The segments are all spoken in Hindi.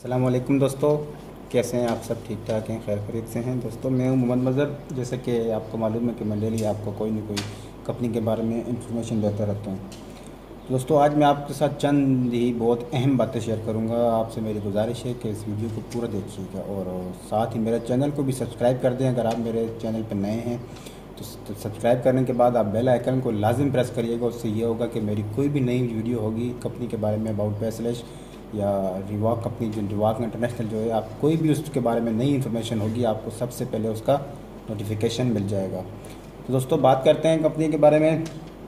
अस्सलाम वालेकुम दोस्तों, कैसे हैं आप? सब ठीक ठाक हैं, खैर खैरियत से हैं। दोस्तों मैं हूं मोहम्मद मज़हर। जैसे कि आपको मालूम है कि मैं डेली आपको कोई ना कोई कंपनी के बारे में इंफॉर्मेशन देता रहता हूं। तो दोस्तों आज मैं आपके साथ चंद ही बहुत अहम बातें शेयर करूंगा। आपसे मेरी गुजारिश है कि इस वीडियो को पूरा देखिएगा और साथ ही मेरे चैनल को भी सब्सक्राइब कर दें। अगर आप मेरे चैनल पर नए हैं तो सब्सक्राइब करने के बाद आप बेल आइकन को लाजिम प्रेस करिएगा। उससे ये होगा कि मेरी कोई भी नई वीडियो होगी कंपनी के बारे में, अबाउट पैसलेश या रिवॉक कंपनी, जो रिवॉक इंटरनेशनल जो है, आप कोई भी उसके बारे में नई इन्फॉर्मेशन होगी आपको सबसे पहले उसका नोटिफिकेशन मिल जाएगा। तो दोस्तों बात करते हैं कंपनी के बारे में।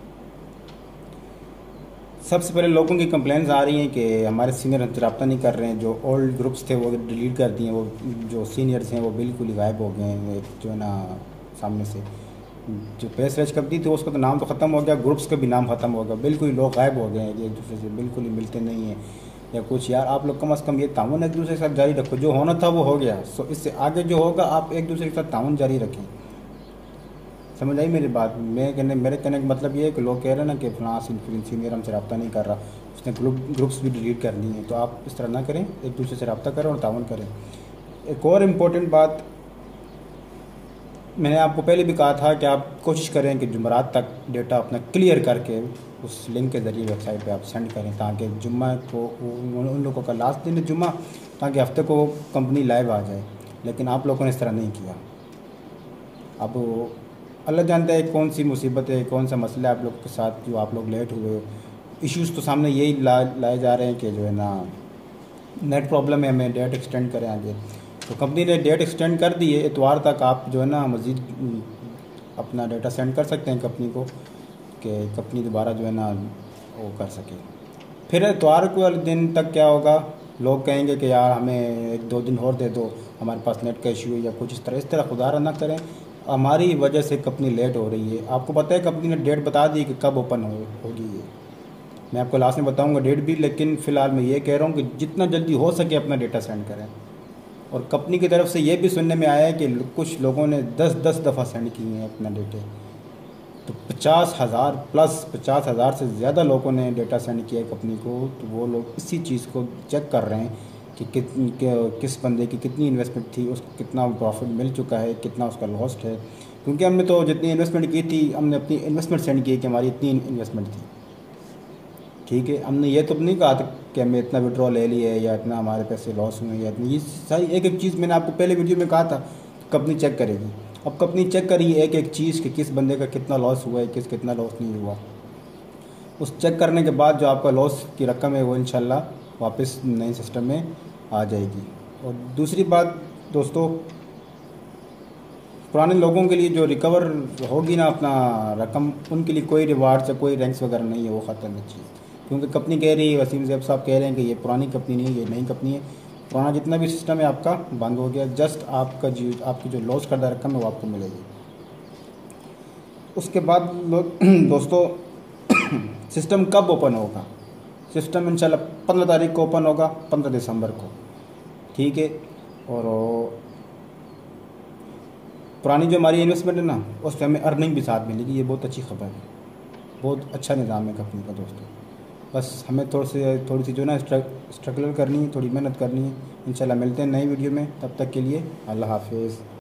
सबसे पहले लोगों की कंप्लेंट्स आ रही हैं कि हमारे सीनियर हमसे रब्ता नहीं कर रहे हैं। जो ओल्ड ग्रुप्स थे वो डिलीट कर दिए, वो जो सीनियर्स हैं वो बिल्कुल ही गायब हो गए हैं, जो है ना सामने से। जो पेस रेज कंपनी थी उसका तो नाम तो ख़त्म हो गया, ग्रुप्स का भी नाम ख़त्म हो गया, बिल्कुल ही लोग गायब हो गए हैं, एक दूसरे से बिल्कुल ही मिलते नहीं हैं या कुछ। यार आप लोग कम अज़ कम ये ताउन एक दूसरे के साथ जारी रखो। जो होना था वो हो गया, सो इससे आगे जो होगा आप एक दूसरे के साथ ताउन जारी रखें। समझ आई मेरी बात? मेरे कहने का मतलब ये है कि लोग कह रहे हैं ना कि फलां सीनियर हमसे रब्ता नहीं कर रहा, उसने ग्रुप्स भी डिलीट कर ली हैं। तो आप इस तरह ना करें, एक दूसरे से रब्ता करें और ताउन करें। एक और इम्पोर्टेंट बात, मैंने आपको पहले भी कहा था कि आप कोशिश करें कि जुमेरात तक डेटा अपना क्लियर करके उस लिंक के ज़रिए वेबसाइट पे आप सेंड करें, ताकि जुम्मा को उन लोगों का लास्ट दिन है जुम्मा, ताकि हफ्ते को कंपनी लाइव आ जाए। लेकिन आप लोगों ने इस तरह नहीं किया। अब अल्लाह जानता है कौन सी मुसीबत है, कौन सा मसला है आप लोग के साथ जो आप लोग लेट हुए। इश्यूज़ तो सामने यही लाए जा रहे हैं कि जो है ना नेट प्रॉब्लम है, हमें डेट एक्सटेंड करें आगे। तो कंपनी ने डेट एक्सटेंड कर दी है, इतवार तक आप जो है ना मज़ीद अपना डेटा सेंड कर सकते हैं कंपनी को, कि कंपनी दोबारा जो है ना वो कर सके। फिर इतवार को वाले दिन तक क्या होगा, लोग कहेंगे कि यार हमें एक दो दिन और दे दो, हमारे पास नेट का इशू है या कुछ इस तरह खुदा ना करें, हमारी वजह से कंपनी लेट हो रही है। आपको पता है कंपनी ने डेट बता दी कि कब ओपन होगी ये, मैं आपको लास्ट में बताऊंगा डेट भी। लेकिन फ़िलहाल मैं ये कह रहा हूँ कि जितना जल्दी हो सके अपना डेटा सेंड करें। और कंपनी की तरफ से ये भी सुनने में आया है कि कुछ लोगों ने 10-10 दफ़ा सेंड किए हैं अपना डेटा। तो 50,000 प्लस 50,000 से ज़्यादा लोगों ने डेटा सेंड किया है कंपनी को। तो वो लोग इसी चीज़ को चेक कर रहे हैं कि किस बंदे की कितनी इन्वेस्टमेंट थी, उसको कितना प्रॉफिट मिल चुका है, कितना उसका लॉस्ट है। क्योंकि हमने तो जितनी इन्वेस्टमेंट की थी, हमने अपनी इन्वेस्टमेंट सेंड की कि हमारी इतनी इन्वेस्टमेंट थी, ठीक है। हमने ये तो नहीं कहा था कि हमें इतना विड्रॉ ले लिया है या इतना हमारे पैसे लॉस हुए या इतनी। ये सारी एक एक चीज़ मैंने आपको पहले वीडियो में कहा था कंपनी चेक करेगी। अब कंपनी चेक करी एक एक चीज़ कि किस बंदे का कितना लॉस हुआ है, कितना लॉस नहीं हुआ। उस चेक करने के बाद जो आपका लॉस की रकम है वो इंशाल्लाह वापस नए सिस्टम में आ जाएगी। और दूसरी बात दोस्तों, पुराने लोगों के लिए जो रिकवर होगी ना अपना रकम, उनके लिए कोई रिवार्ड या कोई रैंक्स वगैरह नहीं है, वो ख़त्म है चीज़। क्योंकि कंपनी कह रही है, वसीम ज़ैब साहब कह रहे हैं कि ये पुरानी कंपनी नहीं है, ये नई कंपनी है। पुराना जितना भी सिस्टम है आपका बंद हो गया, जस्ट आपकी जो लॉस करदा रकम है वो आपको मिलेगी। उसके बाद दोस्तों सिस्टम कब ओपन होगा? सिस्टम इंशाल्लाह 15 तारीख को ओपन होगा, 15 दिसंबर को, ठीक है। और पुरानी जो हमारी इन्वेस्टमेंट है ना, उस पर हमें अर्निंग भी साथ मिलेगी। ये बहुत अच्छी खबर है, बहुत अच्छा निज़ाम है कंपनी का दोस्तों। बस हमें थोड़ी सी जो ना स्ट्रगल करनी है, थोड़ी मेहनत करनी है। इंशाल्लाह मिलते हैं नई वीडियो में, तब तक के लिए अल्लाह हाफिज़।